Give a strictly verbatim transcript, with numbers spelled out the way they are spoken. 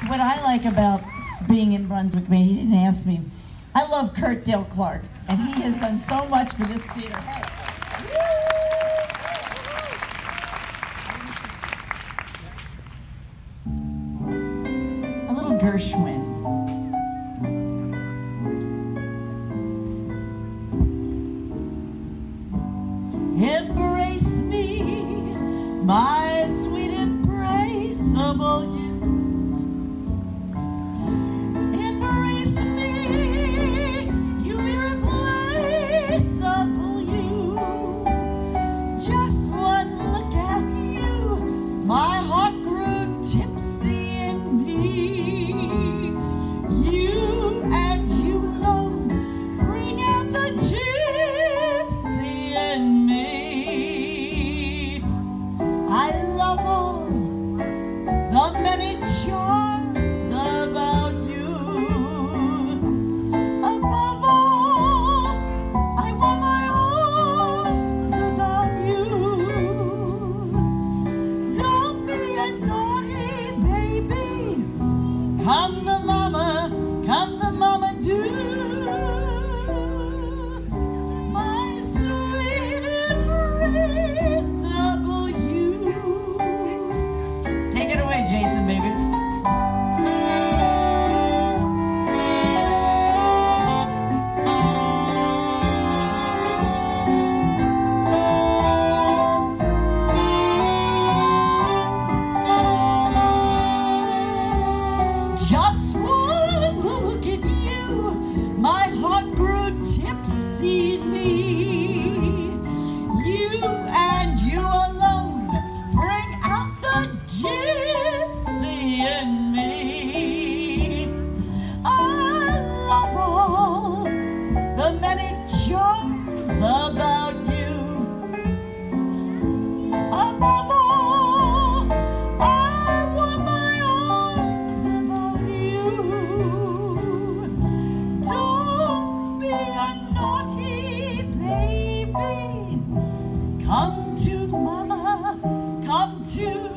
what I like about being in Brunswick, Maine, he didn't ask me. I love Kurt Dale Clark, and he has done so much for this theater. Hey. A little Gershwin. Embrace me, my sweet embraceable you. Embrace me, you irreplaceable you. Just one look at you, my heart grew tipsy in me. You and you alone bring out the gypsy in me. I love all the many charms about you. Above all, I want my arms about you. Don't be a naughty baby. Come to mama, come to mama do. My sweet embraceable you. Take it away, Jason, baby. Just one look at you, my heart grew tipsy in me. You and you alone bring out the gypsy in me. I love all the many charms about you. Above all, I want my arms about you. Don't be a naughty baby. Come to mama, come to